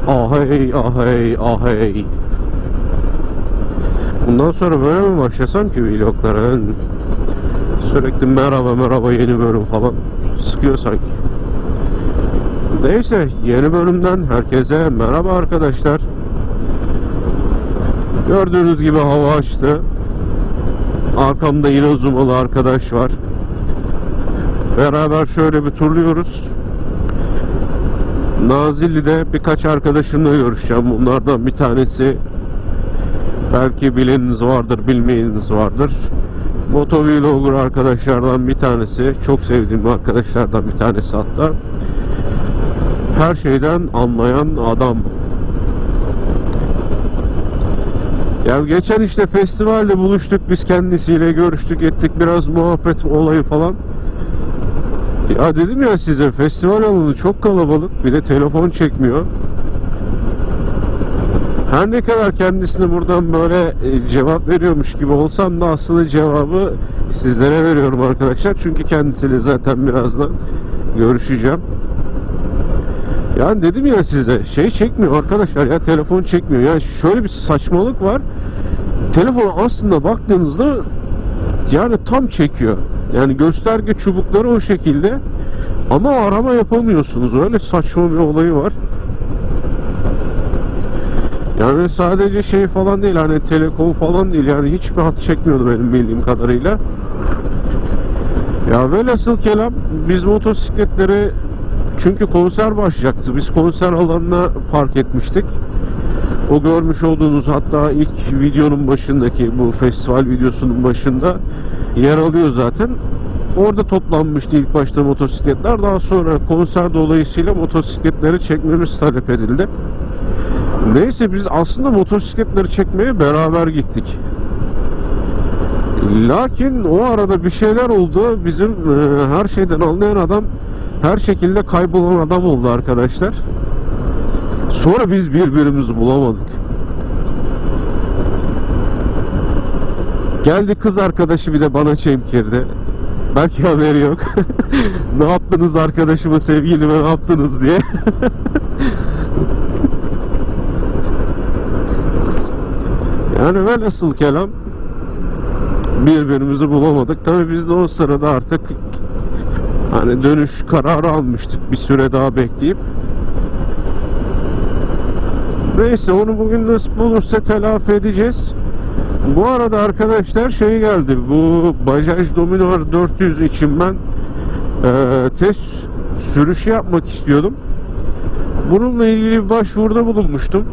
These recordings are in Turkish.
Ahey ahey ahey. Bundan sonra böyle mi başlasam ki vloglara? Sürekli merhaba merhaba yeni bölüm falan sıkıyor sanki. Neyse, yeni bölümden herkese merhaba arkadaşlar. Gördüğünüz gibi hava açtı. Arkamda yine Zumalı arkadaş var. Beraber şöyle bir turluyoruz. Nazilli'de birkaç arkadaşımla görüşeceğim. Bunlardan bir tanesi, belki bileniniz vardır, bilmeyeniniz vardır, motovlogger arkadaşlardan bir tanesi. Çok sevdiğim arkadaşlardan bir tanesi hatta. Her şeyden anlayan adam. Ya geçen işte festivalde buluştuk, biz kendisiyle görüştük ettik, biraz muhabbet olayı falan. Ya dedim ya size, festival alanı çok kalabalık, bir de telefon çekmiyor. Her ne kadar kendisine buradan böyle cevap veriyormuş gibi olsam da aslında cevabı sizlere veriyorum arkadaşlar. Çünkü kendisiyle zaten birazdan görüşeceğim. Yani dedim ya size, şey çekmiyor arkadaşlar ya, telefon çekmiyor. Yani şöyle bir saçmalık var. Telefonu aslında baktığınızda yani tam çekiyor. Yani gösterge çubukları o şekilde ama arama yapamıyorsunuz. Öyle saçma bir olayı var. Yani sadece şey falan değil, hani telekom falan değil, yani hiçbir hat çekmiyordu benim bildiğim kadarıyla. Ya velhasıl kelam, biz motosikletleri, çünkü konser başlayacaktı, biz konser alanına park etmiştik. O görmüş olduğunuz, hatta ilk videonun başındaki, bu festival videosunun başında yer alıyor zaten. Orada toplanmıştı ilk başta motosikletler. Daha sonra konser dolayısıyla motosikletleri çekmemiz talep edildi. Neyse, biz aslında motosikletleri çekmeye beraber gittik. Lakin o arada bir şeyler oldu. Bizim her şeyden anlayan adam her şekilde kaybolan adam oldu arkadaşlar. Sonra biz birbirimizi bulamadık. Geldi kız arkadaşı bir de bana çemkirdi. Belki haberi yok. Ne yaptınız arkadaşıma, sevgilime ne yaptınız diye. Yani velhasıl kelam, birbirimizi bulamadık. Tabii biz de o sırada artık hani dönüş kararı almıştık, bir süre daha bekleyip. Neyse, onu bugün nasip olursa telafi edeceğiz. Bu arada arkadaşlar şey geldi, bu Bajaj Dominar 400 için ben test sürüşü yapmak istiyordum. Bununla ilgili bir başvuruda bulunmuştum.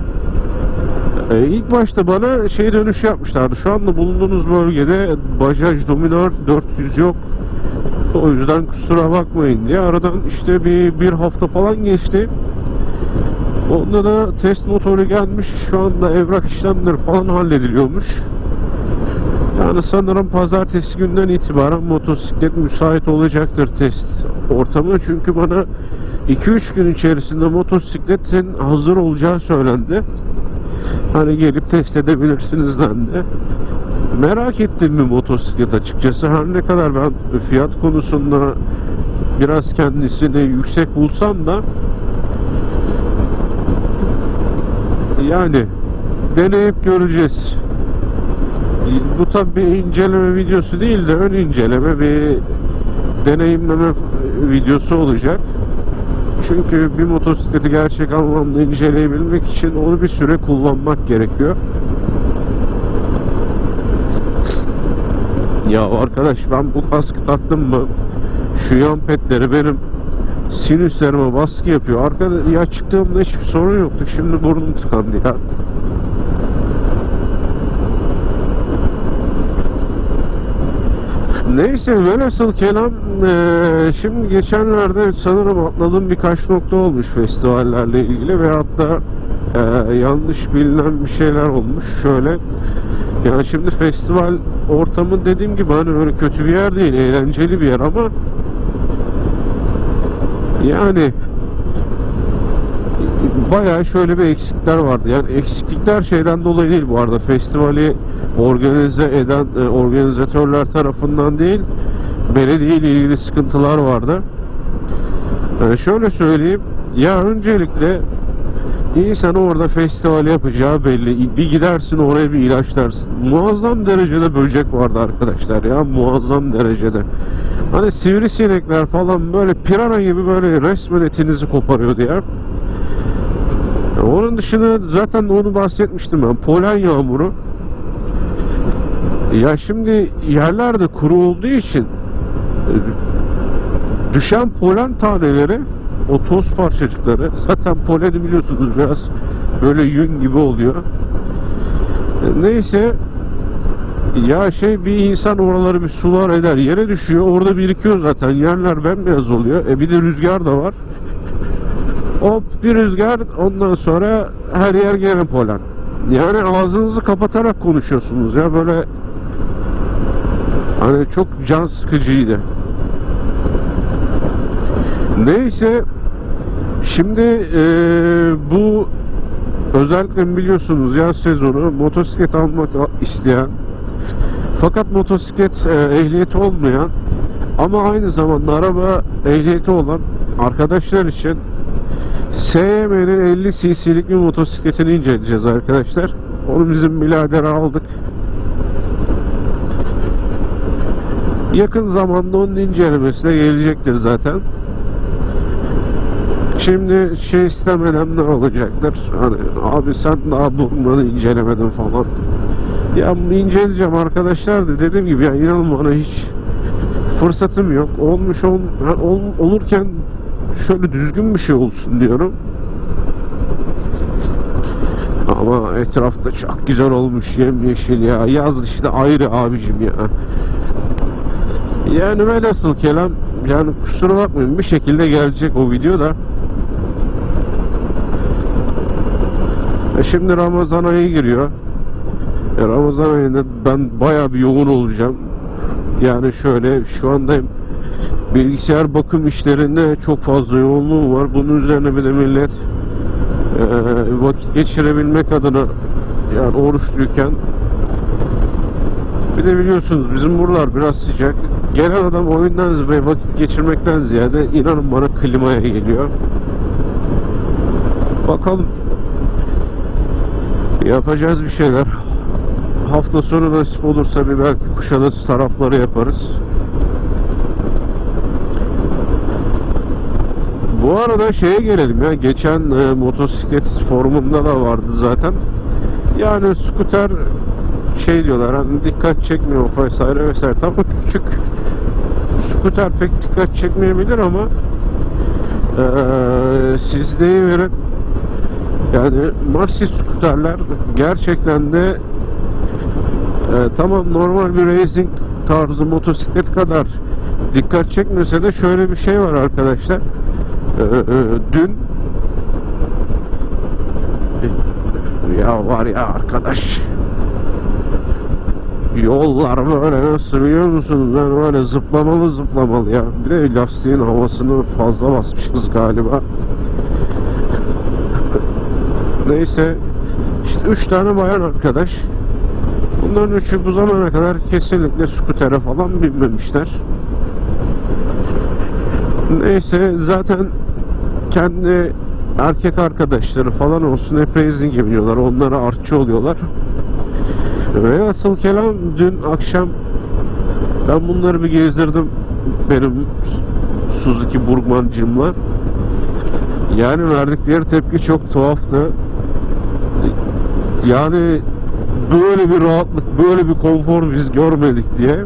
İlk başta bana şey dönüşü yapmışlardı: şu anda bulunduğunuz bölgede Bajaj Dominar 400 yok, o yüzden kusura bakmayın diye. Aradan işte bir hafta falan geçti. Onda da test motoru gelmiş, şu anda evrak işlemleri falan hallediliyormuş. Yani sanırım pazartesi günden itibaren motosiklet müsait olacaktır test ortamı. Çünkü bana 2-3 gün içerisinde motosikletin hazır olacağı söylendi. Hani gelip test edebilirsiniz dendi. Merak ettim bir motosiklet açıkçası. Her ne kadar ben fiyat konusunda biraz kendisini yüksek bulsam da, yani deneyip göreceğiz. Bu tabi bir inceleme videosu değil de ön inceleme, bir deneyimleme videosu olacak. Çünkü bir motosikleti gerçek anlamda inceleyebilmek için onu bir süre kullanmak gerekiyor. Ya arkadaş, ben bu kaskı taktım mı, şu yan petleri benim sinüslerime baskı yapıyor. Arkada ya, çıktığımda hiçbir sorun yoktu. Şimdi burnum tıkandı ya. Neyse, velhasıl kelam, şimdi geçenlerde sanırım atladığım birkaç nokta olmuş festivallerle ilgili ve hatta yanlış bilinen bir şeyler olmuş. Şöyle, yani şimdi festival ortamı dediğim gibi hani öyle kötü bir yer değil, eğlenceli bir yer ama yani bayağı şöyle bir eksikler vardı. Yani eksiklikler şeyden dolayı değil bu arada. Festivali organize eden organizatörler tarafından değil, belediye ile ilgili sıkıntılar vardı. Şöyle söyleyeyim. Ya öncelikle İnsan orada festival yapacağı belli. Bir gidersin oraya bir ilaçlarsın. Muazzam derecede böcek vardı arkadaşlar ya. Muazzam derecede. Hani sivrisinekler falan böyle pirana gibi böyle resmen etinizi koparıyordu ya. Onun dışında zaten onu bahsetmiştim ben. Polen yağmuru. Ya şimdi yerler de kuru olduğu için düşen polen taneleri, o toz parçacıkları, zaten poleni biliyorsunuz biraz böyle yün gibi oluyor. Neyse ya bir insan oraları bir sular eder, yere düşüyor, orada birikiyor, zaten yerler bembeyaz oluyor. Bir de rüzgar da var. Hop bir rüzgar, ondan sonra her yer gene polen. Yani ağzınızı kapatarak konuşuyorsunuz ya, böyle hani çok can sıkıcıydı. Neyse şimdi bu özellikle biliyorsunuz yaz sezonu, motosiklet almak isteyen fakat motosiklet ehliyeti olmayan ama aynı zamanda araba ehliyeti olan arkadaşlar için SYM'nin 50 cc'lik bir motosikletini inceleyeceğiz arkadaşlar. Onu bizim biradere aldık. Yakın zamanda onun incelemesine gelecektir zaten. Şimdi istemeden ne olacaktır? Hani abi sen daha bunu incelemedin falan. Ya inceleyeceğim arkadaşlar da dediğim gibi ya, inanın bana hiç fırsatım yok. Olurken şöyle düzgün bir şey olsun diyorum. Ama etrafta çok güzel olmuş, yemyeşil ya. Yaz işte ayrı abicim ya. Yani velhasıl kelam, yani kusura bakmayın, bir şekilde gelecek o video da. Şimdi Ramazan ayı giriyor. Ramazan ayında ben bayağı bir yoğun olacağım. Yani şöyle, şu anda bilgisayar bakım işlerinde çok fazla yoğunluğum var. Bunun üzerine bir de millet vakit geçirebilmek adına, yani oruçluyken, bir de biliyorsunuz bizim buralar biraz sıcak. Gelen adam oyundan ve vakit geçirmekten ziyade inanın bana klimaya geliyor. Bakalım, yapacağız bir şeyler. Hafta sonu nasip olursa bir belki Kuşadası tarafları yaparız. Bu arada gelelim ya, geçen motosiklet forumunda da vardı zaten. Yani skuter diyorlar, hani dikkat çekmiyor vesaire vesaire. Tabii küçük skuter pek dikkat çekmeyebilir ama siz deyiverin, yani maxi skuterler gerçekten de tamam, normal bir racing tarzı motosiklet kadar dikkat çekmese de şöyle bir şey var arkadaşlar. Dün ya var ya arkadaş, yollar böyle nasıl biliyor musunuz? Yani böyle zıplamalı ya. Bir de lastiğin havasını fazla basmışız galiba. Neyse işte 3 tane bayan arkadaş. Bunların üçü bu zamana kadar kesinlikle skutere falan binmemişler. Neyse zaten kendi erkek arkadaşları falan olsun hep racing'e biniyorlar. Onlara artçı oluyorlar. Ve asıl kelam, dün akşam ben bunları bir gezdirdim benim Suzuki Burgman'cımla. Yani verdikleri tepki çok tuhaftı. Yani böyle bir rahatlık, böyle bir konfor biz görmedik diye.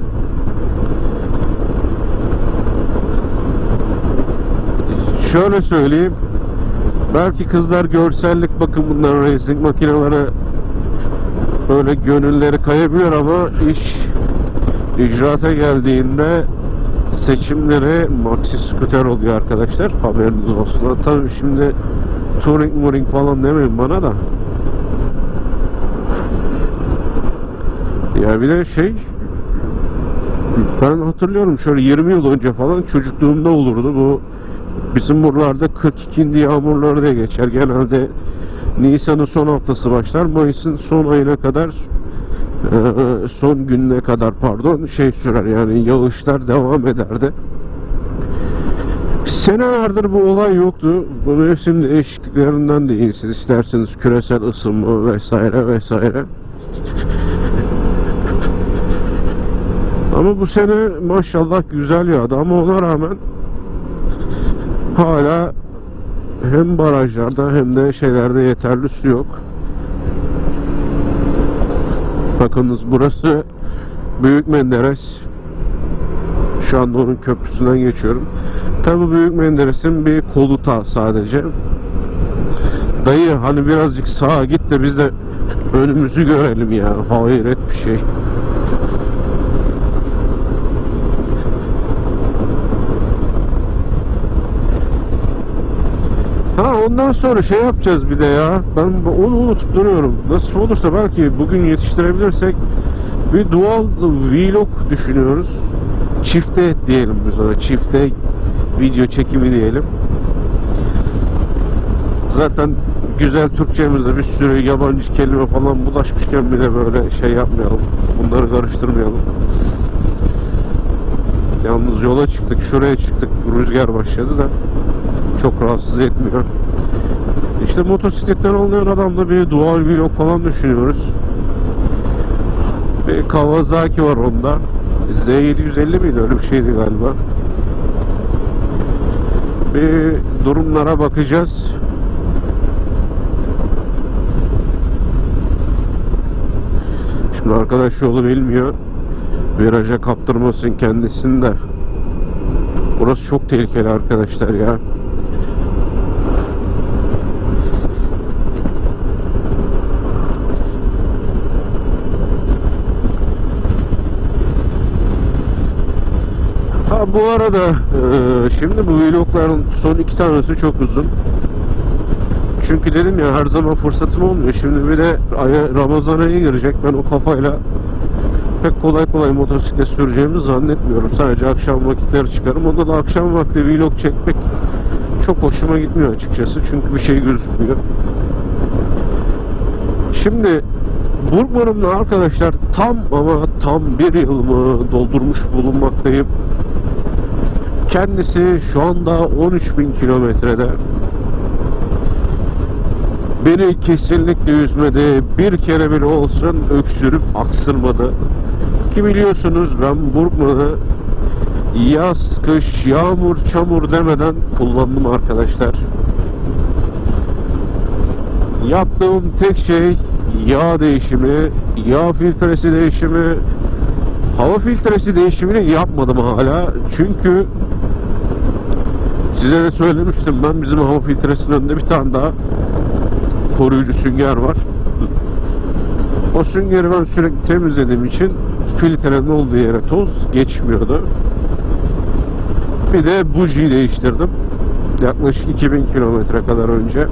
Şöyle söyleyeyim, belki kızlar görsellik bakımından racing makineleri böyle gönülleri kayabilir ama iş icraata geldiğinde seçimleri maxi scooter oluyor arkadaşlar, haberiniz olsun. Tabii şimdi touring falan demeyin bana da. Ya bir de ben hatırlıyorum, şöyle 20 yıl önce falan çocukluğumda olurdu bu. Bizim buralarda 42. yağmurları diye geçer. Genelde Nisan'ın son haftası başlar, Mayıs'ın son ayına kadar, son gününe kadar sürer, yani yağışlar devam ederdi. Senelerdir bu olay yoktu. Bu mevsim değişikliklerinden de iyisiniz. İsterseniz küresel ısınma vesaire vesaire. Ama bu sene maşallah güzel yağdı ama ona rağmen hala hem barajlarda hem de şeylerde yeterli su yok. Bakınız burası Büyük Menderes. Şu anda onun köprüsünden geçiyorum. Tabi Büyük Menderes'in bir koluta sadece. Dayı hani birazcık sağa git de biz de önümüzü görelim ya. Hayret bir şey. Ha ondan sonra şey yapacağız bir de ya. Ben onu unutup duruyorum. Nasıl olursa belki bugün yetiştirebilirsek bir doğal vlog düşünüyoruz. Çifte diyelim biz ona. Çifte video çekimi diyelim. Zaten güzel Türkçemizde bir sürü yabancı kelime falan bulaşmışken bile böyle şey yapmayalım. Bunları karıştırmayalım. Yalnız yola çıktık. Şuraya çıktık. Rüzgar başladı da çok rahatsız etmiyor. İşte motosikletten olmayan adamda bir dual vlog falan düşünüyoruz. Bir Kawasaki var onda. Z750 miydi? Öyle bir şeydi galiba. Bir durumlara bakacağız. Şimdi arkadaş yolu bilmiyor. Viraja kaptırmasın kendisini de. Burası çok tehlikeli arkadaşlar ya. Ha bu arada şimdi bu vlogların son 2 tanesi çok uzun. Çünkü dedim ya her zaman fırsatım olmuyor. Şimdi bir de Ramazan ayı girecek. Ben o kafayla pek kolay kolay motosiklet süreceğimi zannetmiyorum. Sadece akşam vakitleri çıkarım. Onda da akşam vakti vlog çekmek çok hoşuma gitmiyor açıkçası. Çünkü bir şey gözükmüyor. Şimdi Burgman'ımla arkadaşlar tam bir yılımı doldurmuş bulunmaktayım. Kendisi şu anda 13.000 kilometrede. Beni kesinlikle üzmedi. Bir kere bile olsun öksürüp aksırmadı. Ki biliyorsunuz ben Burgman'ı yaz, kış, yağmur, çamur demeden kullandım arkadaşlar. Yaptığım tek şey yağ değişimi, yağ filtresi değişimi, hava filtresi değişimini yapmadım hala. Çünkü size de söylemiştim ben bizim hava filtresinin önünde bir tane daha koruyucu sünger var. O süngeri ben sürekli temizlediğim için filtrenin olduğu yere toz geçmiyordu. Bir de bujiyi değiştirdim. Yaklaşık 2000 kilometre kadar önce.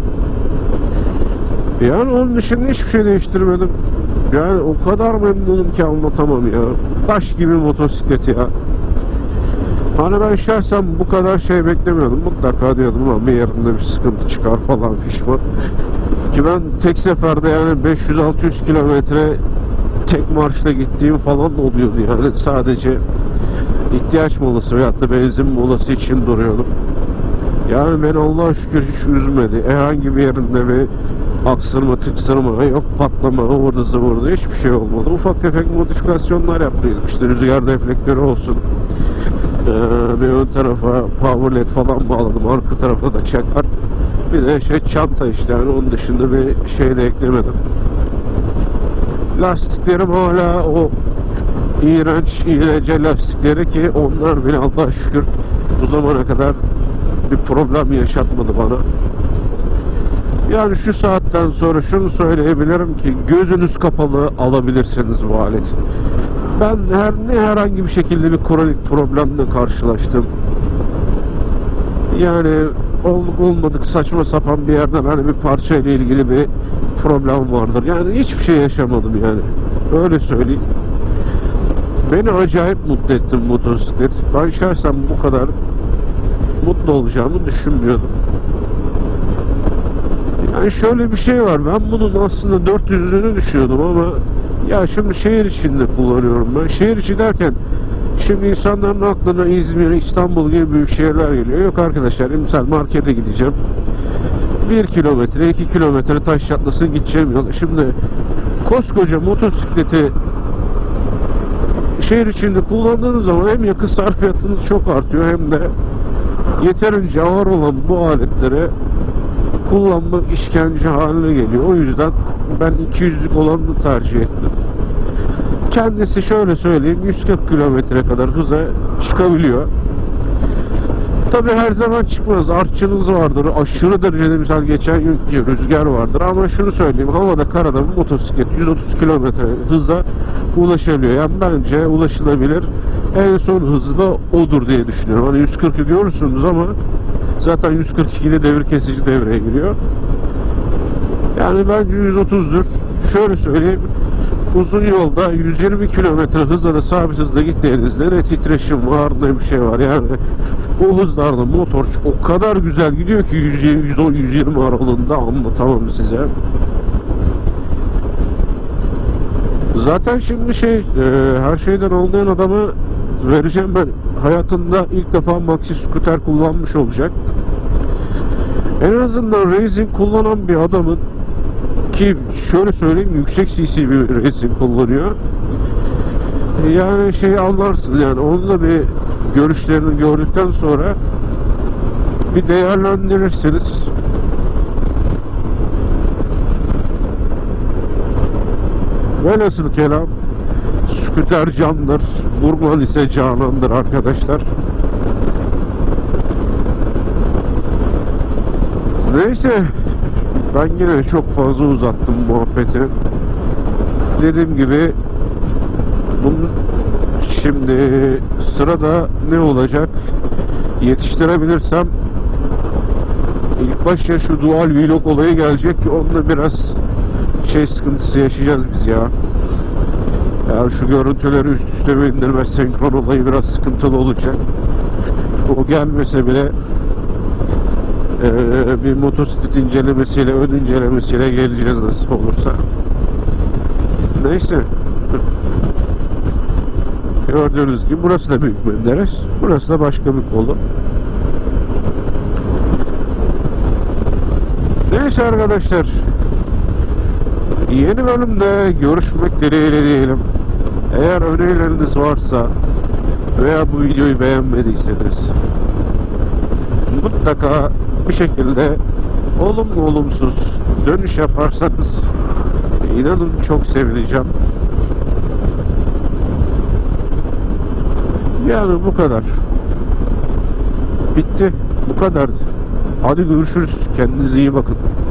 Yani onun dışında hiçbir şey değiştirmedim. Yani o kadar memnunum ki anlatamam ya. Taş gibi motosiklet ya. Hani ben şahsen bu kadar şey beklemiyordum. Mutlaka diyordum ama bir yerinde bir sıkıntı çıkar falan fişman. Ki ben tek seferde yani 500-600 kilometre tek marşla gittiğim falan oluyordu yani. Sadece ihtiyaç molası veyahut da benzin molası için duruyordum. Yani beni Allah'a şükür hiç üzmedi. Herhangi bir yerinde bir aksırma, tıksırma, yok patlama, orada zıvırda hiçbir şey olmadı. Ufak tefek modifikasyonlar yaptıydım. İşte rüzgar deflektörü olsun. Bir ön tarafa power led falan bağladım. Arka tarafa da çakar. Bir de çanta işte yani onun dışında bir şey de eklemedim. Lastiklerim hala o iğrenç İRC lastikleri ki onlar bile Allah'a şükür bu zamana kadar bir problem yaşatmadı bana. Yani şu saatten sonra şunu söyleyebilirim ki gözünüz kapalı alabilirsiniz bu aleti. Ben herhangi bir şekilde bir kronik problemle karşılaştım. Yani olmadık saçma sapan bir yerden hani bir parça ile ilgili bir problem vardır. Yani hiçbir şey yaşamadım yani. Öyle söyleyeyim. Beni acayip mutlu ettim motosiklet. Ben şahsen bu kadar mutlu olacağımı düşünmüyordum. Yani şöyle bir şey var. Ben bunun aslında 400'ünü düşünüyordum ama ya şimdi şehir içinde kullanıyorum ben. Şehir içi derken Şimdi insanların aklına İzmir, İstanbul gibi büyük şehirler geliyor. Yok arkadaşlar, misal markete gideceğim. 1 kilometre, 2 kilometre taş çatlasın gideceğim yol. Şimdi koskoca motosikleti şehir içinde kullandığınız zaman hem yakıt sarfiyatınız çok artıyor, hem de yeterince ağır olan bu aletleri kullanmak işkence haline geliyor. O yüzden ben 200'lük olanını tercih ettim. Kendisi şöyle söyleyeyim, 140 kilometre kadar hıza çıkabiliyor. Tabi her zaman çıkmaz. Artçınız vardır. Aşırı derecede misal geçen gün rüzgar vardır. Ama şunu söyleyeyim, havada karada bu motosiklet 130 kilometre hızla ulaşabiliyor. Yani bence ulaşılabilir. En son hızı da odur diye düşünüyorum. Hani 140'ı görürsünüz ama zaten 142'de devir kesici devreye giriyor. Yani bence 130'dur. Şöyle söyleyeyim, uzun yolda 120 kilometre hızla da sabit hızla gittiğinizde ne titreşim var ne bir şey var. Yani o hızlarda motor o kadar güzel gidiyor ki 110-120 aralığında, anlatamam size. Zaten şimdi her şeyden anlayan adama vereceğim, ben hayatında ilk defa maxi scooter kullanmış olacak. En azından racing kullanan bir adamın, ki şöyle söyleyeyim, yüksek cc bir racing kullanıyor. Yani anlarsınız, yani onun da bir görüşlerini gördükten sonra bir değerlendirirsiniz. Velhasıl kelam, scooter candır, Burman ise canandır arkadaşlar. Neyse, ben yine çok fazla uzattım muhabbeti. Dediğim gibi bunun şimdi sırada ne olacak? Yetiştirebilirsem ilk başta şu dual vlog olayı gelecek ki onunla biraz sıkıntısı yaşayacağız biz ya. Yani şu görüntüleri üst üste bindirme, senkron olayı biraz sıkıntılı olacak. O gelmese bile bir motosiklet incelemesiyle, ön incelemesiyle geleceğiz nasip olursa. Neyse. Gördüğünüz gibi burası da Büyük Menderes. Burası da başka bir kolu. Neyse arkadaşlar. Yeni bölümde görüşmek dileğiyle diyelim. Eğer önerileriniz varsa veya bu videoyu beğenmediyseniz mutlaka bir şekilde olumlu olumsuz dönüş yaparsanız inanın çok sevineceğim. Yani bu kadar. Bitti. Bu kadar. Hadi görüşürüz. Kendinize iyi bakın.